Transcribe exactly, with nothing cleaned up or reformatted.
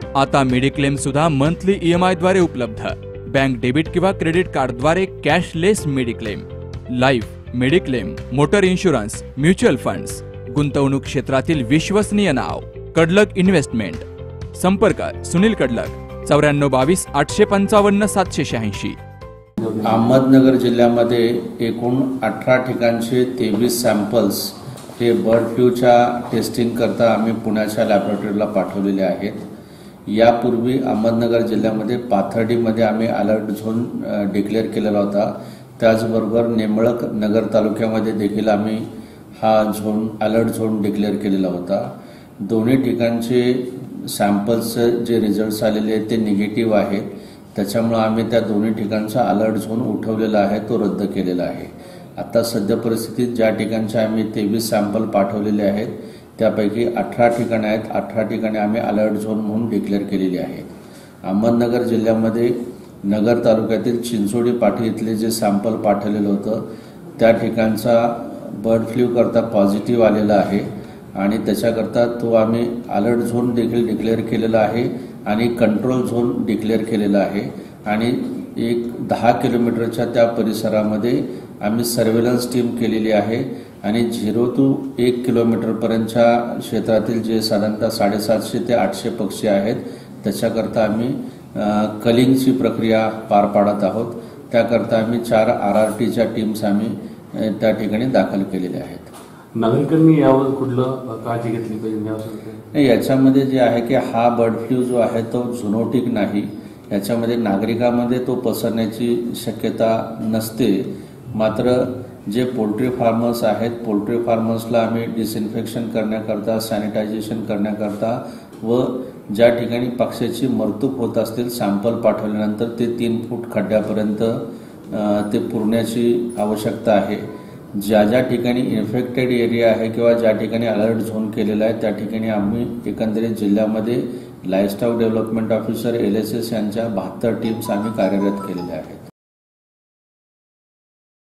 आता मेडिक्लेम सुद्धा monthly E M I द्वारे उपलब्ध। बँक डेबिट किंवा क्रेडिट कार्डद्वारे cashless mediclaim, life, mediclaim, motor insurance, mutual funds, गुंतवणूक क्षेत्रातील विश्वसनीय नाव कडलक इन्व्हेस्टमेंट। संपर्क सुनील कडलक चौऱ्याण्णव बावीस आठशे पंचावन्न सातशे शहाऐंशी। अहमदनगर जिल्ह्यामध्ये एकूण अठरा ठिकाणचे तेवीस सॅम्पल्स हे बर्ड फ्लूच्या टेस्टिंग करता आम्ही पुण्याच्या लॅबोरेटरीला पाठवलेले आहेत। यापूर्वी अहमदनगर जिल्ह्यामध्ये पाथर्डीमध्ये आम्ही अलर्ट झोन डिक्लेअर केलेला होता। त्याचबरोबर नेमळक नगर तालुक्यामध्ये देखील आम्ही हा झोन अलर्ट झोन डिक्लेअर केलेला होता। दोन्ही ठिकाणचे सॅम्पल्सचे जे रिझल्ट्स आलेले आहेत ते निगेटिव्ह आहेत। त्याच्यामुळे आम्ही त्या दोन्ही ठिकाणचा अलर्ट झोन उठवलेला आहे, तो रद्द केलेला आहे। आता सध्या परिस्थितीत ज्या ठिकाणचे आम्ही तेवीस सॅम्पल पाठवलेले आहेत त्यापैकी अठरा ठिकाणे आहेत, अठरा ठिकाणे आम्ही अलर्ट झोन म्हणून डिक्लेअर केलेली आहेत। अहमदनगर जिल्ह्यामध्ये नगर तालुक्यातील चिंचोडी पाठी इथले जे सॅम्पल पाठवलेलं होतं त्या ठिकाणचा बर्ड फ्लू करता पॉझिटिव्ह आलेला आहे आणि त्याच्याकरता तो आम्ही अलर्ट झोन देखील डिक्लेअर केलेला आहे आणि कंट्रोल झोन डिक्लेअर केलेला आहे आणि एक दहा किलोमीटरच्या त्या परिसरामध्ये आम्ही सर्वेलन्स टीम केलेली आहे आणि झिरो टू एक किलोमीटरपर्यंतच्या क्षेत्रातील जे साधारणतः साडेसातशे ते आठशे पक्षी आहेत त्याच्याकरता आम्ही कलिंगची प्रक्रिया पार पाडत आहोत। त्याकरता आम्ही चार आर आर टीच्या टीम्स आम्ही त्या ठिकाणी दाखल केलेल्या आहेत। नागरिकांनी यावर कुठलं काळजी घेतली पाहिजे? याच्यामध्ये जे आहे की हा बर्ड फ्लू जो आहे तो झुनोटिक नाही, याच्यामध्ये नागरिकांमध्ये तो पसरण्याची शक्यता नसते। मात्र जे पोल्ट्री फार्मर्स आहेत पोल्ट्री फार्मर्सला आम्ही डिसइन्फेक्शन करण्याकरता, सॅनिटायझेशन करण्याकरता व ज्या ठिकाणी पक्ष्याची मरतूक होत असतील सॅम्पल पाठवल्यानंतर ते तीन फूट खड्ड्यापर्यंत ते पुरण्याची आवश्यकता आहे। ज्या ज्या ठिकाणी इन्फेक्टेड एरिया आहे किंवा ज्या ठिकाणी अलर्ट झोन केलेला आहे त्या ठिकाणी आम्ही एकंदरीत जिल्ह्यामध्ये livestock development officer L S S यांच्या बहात्तर टीम्स आम्ही कार्यरत केलेल्या आहेत।